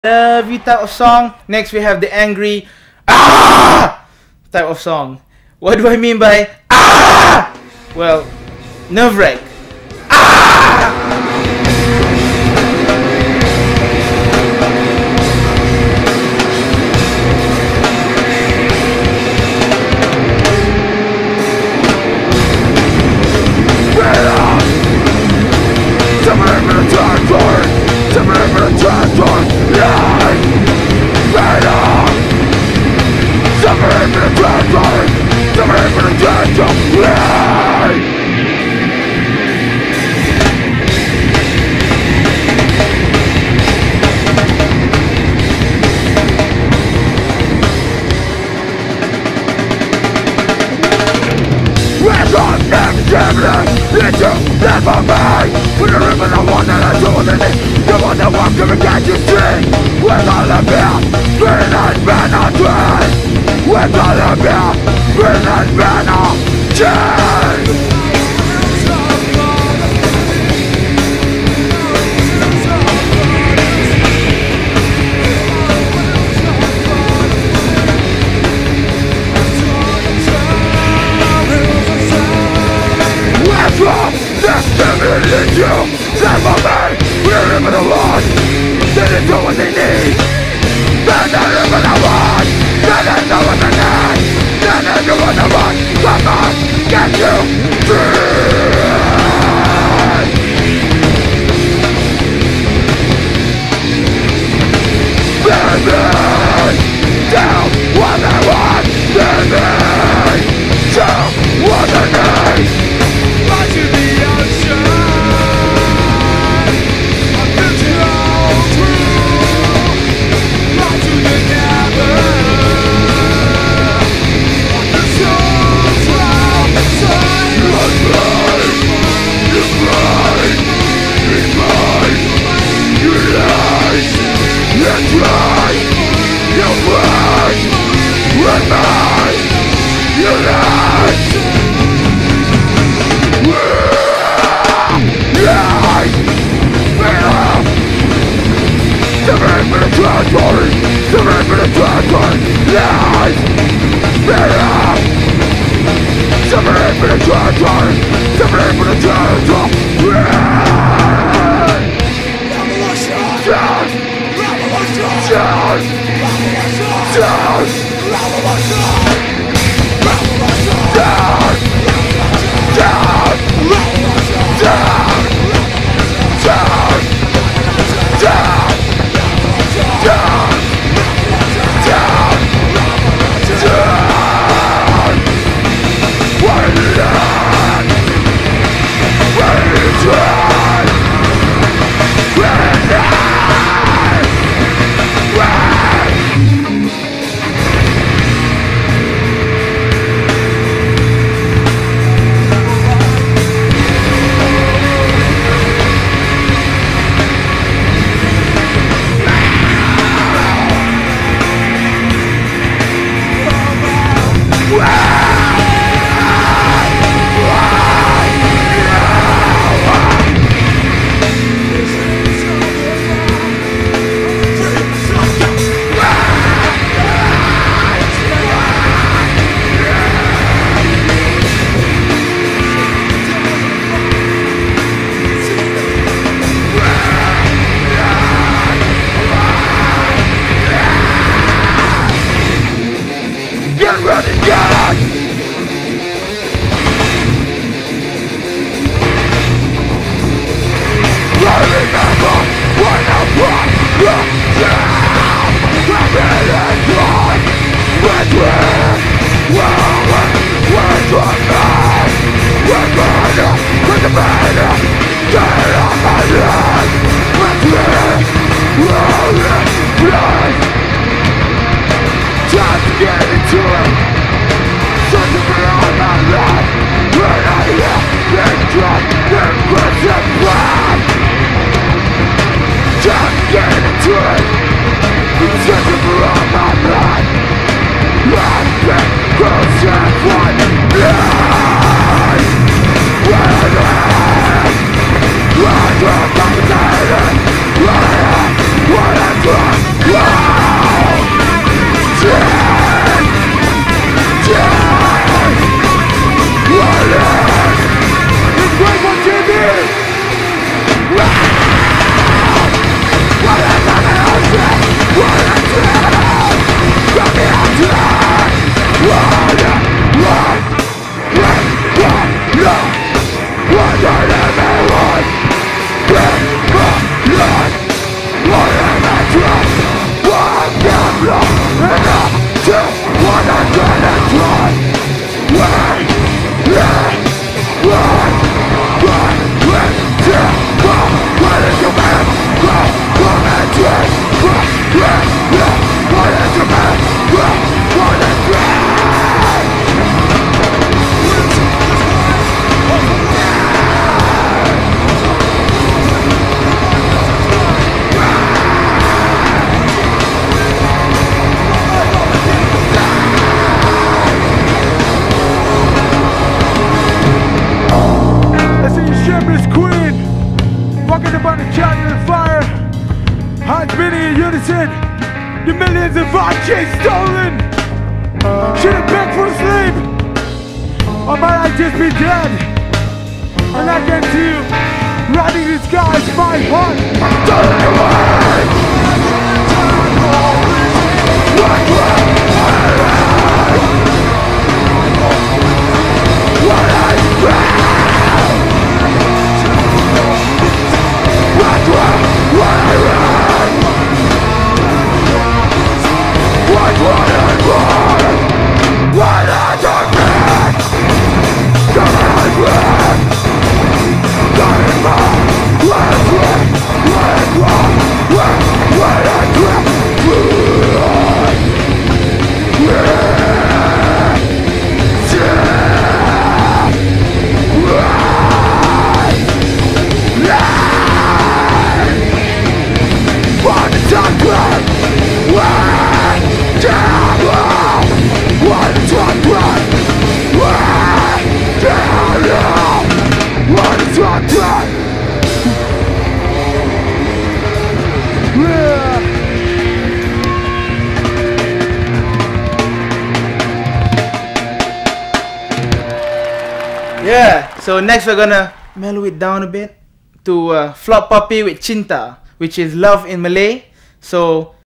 love you type of song. Next we have the angry ah type of song. What do I mean by ah? Well, Nervewreck. Ah! Never me. When you remember the one that I told me, the one that walked every guy you see. We're gonna be spinning and banner train. We're gonna be spinning and banner chain. Did you never me? We remember the lost. They didn't do what they need. They didn't live in the one. They didn't know what they need. They didn't do what they want. Come on, get you free. Baby, tell what they want. Baby, tell what they need. Watch you the ocean. What in unison. The millions of our kids stolen. Should've begged for sleep, or might I just be dead? And I can see you riding the skies, my heart. Turn away. What Yeah, so next we're gonna mellow it down a bit to Flop Puppy with Cinta, which is love in Malay. So